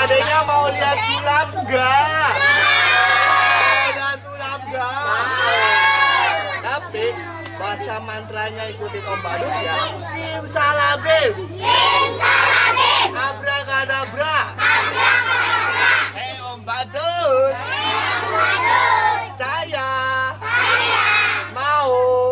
Adik-adiknya mau lihat sulap enggak? Lihat sulap enggak? Tapi baca mantranya ikutin Om Badut ya. Simsalabim. Simsalabim. Abrakadabra. Abrakadabra. Hei Om Badut. Saya mau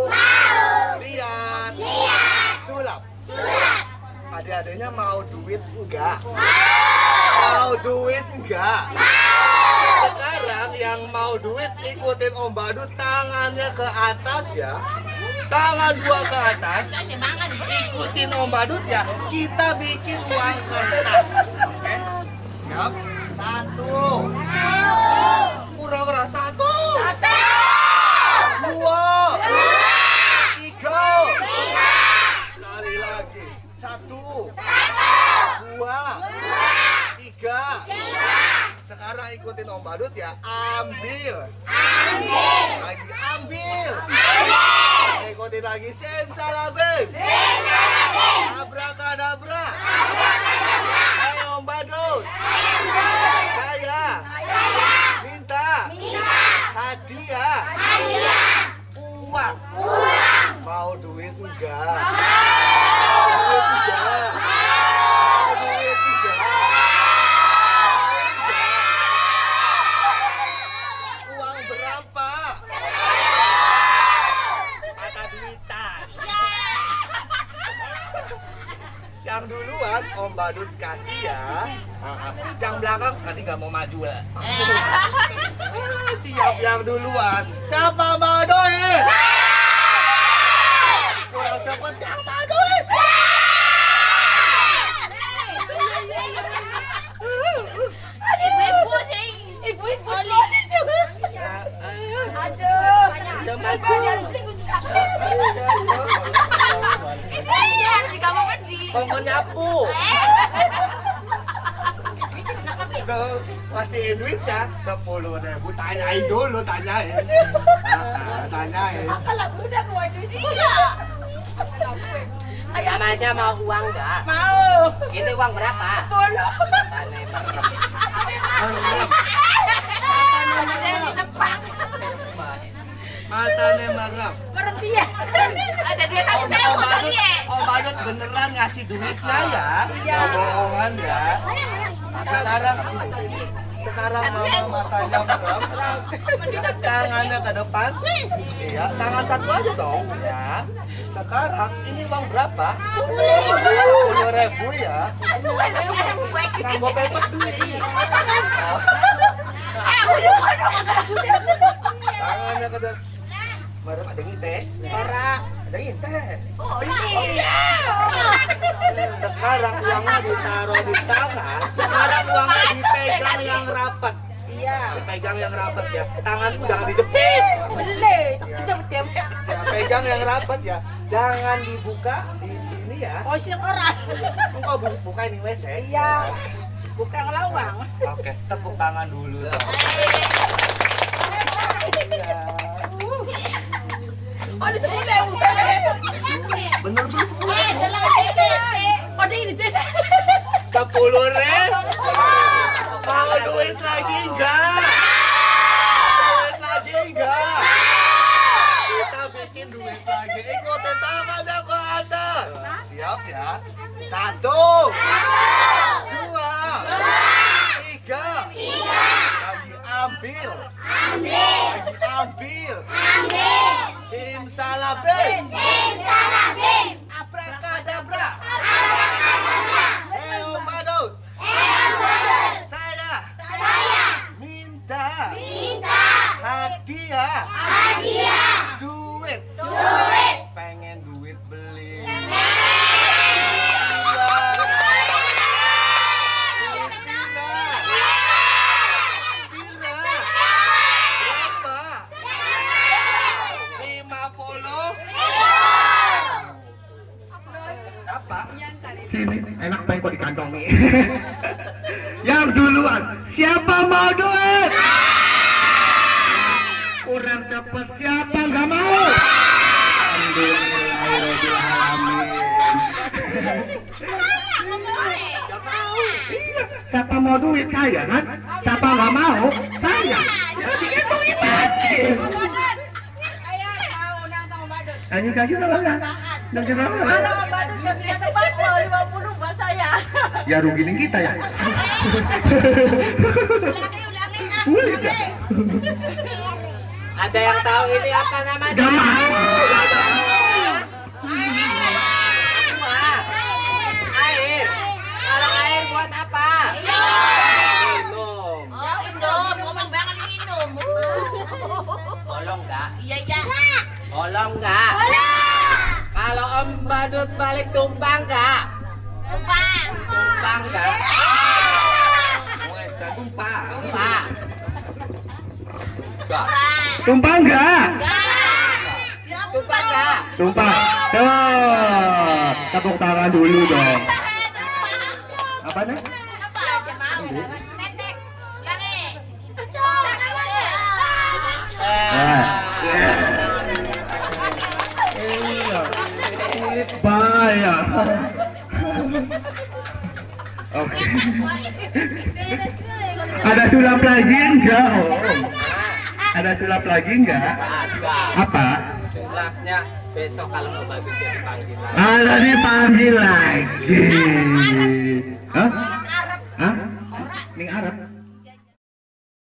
lihat sulap. Adik-adiknya mau duit enggak? Mau duit enggak? Sekarang yang mau duit ikutin Om Badut, tangannya ke atas ya. Tangan dua ke atas. Ikutin Om Badut ya. Kita bikin uang kertas. Oke? Siap? 1. Kurang-kurang 1. 2. 3. Sekali lagi. 1. 2. 3. Sekarang ikutin Om Badut ya. Ambil. Lagi ambil. Ikutin lagi. Simsalabim. Abrakadabra. Hei Om Badut. Saya minta hadiah. Uang. Mau duit enggak? Duit enggak? Duit enggak? Uang berapa? Mata duitan. Yang duluan Om Badut kasih ya. Yang belakang nanti nggak mau maju lah. Siap yang duluan. Siapa mau duit? Kurang cepet yang mau duit. Ibu-ibu sih. Ibu-ibu aduh. Udah maju. Di kamu pergi. Mau nyapu. Tuh, kasihin duitnya 10.000. Tanyain dulu, tanyain. Tanyain. Kalau udah ke wajah ini. Namanya mau uang enggak? Mau. Ini uang berapa? 10. Matanya merem. Merem dia. Ada dia kasih saya foto dia. Om Badut beneran ngasih duitnya ya. Iya. Bohongan ya. Sekarang mama matanya merem. Tangannya ke depan. Iya, tangan satu aja dong ya. Sekarang ini uang berapa? 10.000 ya. Nambah pepes duit. Tangannya ke depan. Merem ada ngite. Ada ngite. Oh, iya. Sekarang uangnya ditaruh di tangan. Sekarang uangnya dipegang yang rapat. Iya. Dipegang yang rapat ya. Tanganku jangan dijepit. Boleh. Ya, pegang yang rapat ya. Jangan dibuka di sini ya. Oh, sini orang. Engkau buka ini WC. Iya. Bukan ngelawang. Oke, tepuk tangan dulu. Oh, di 10.000. Bener-bener 10.000. Oh, di ini. 10.000. Mau duit lagi enggak? Duit lagi enggak? Kita bikin duit lagi. Ikutin tangannya ke atas. Siap ya? 1, 2, 3. Lagi ambil. Lagi ambil. Simsalabim. Abrakadabra. Hei Om Badut. Saya minta hadiah. Duit. Pengen duit beli. Sini, enak pengen kok dikantongi. Yang duluan, siapa mau duit? Kurang cepat, siapa nggak mau? Alhamdulillahirobbilalamin. Nggak mau. Siapa mau duit saya kan? Siapa nggak mau saya. Ya dihitungin lagi. Hanya kayu apa enggak? Dan kenapa? Kalau Om Badut nggak punya tempat, mau 50 buat saya. Ya rugiin kita ya. Ulangi. Ada yang tahu ini apa namanya? Gak mau. Aqua. Air. Kalau air buat apa? Minum. Oh, minum. Ngomong banget minum. Tolong nggak? Iya. Tolong nggak? Kalau Om Badut balik tumpang nggak? Tumpang nggak? Tumpah. Tumpang. Nggak. Tumpah enggak? Tumpang nggak? Tumpah. Tuh, tepuk tangan dulu dong. Apa nih? Bahaya. Oke. Ada sulap lagi enggak? Oh. Ada sulap lagi enggak? Ada. Apa? Sulapnya besok kalau Om Badut jadi panggilan. Ada dipanggil lagi. Hah? Hah? Ning Arab.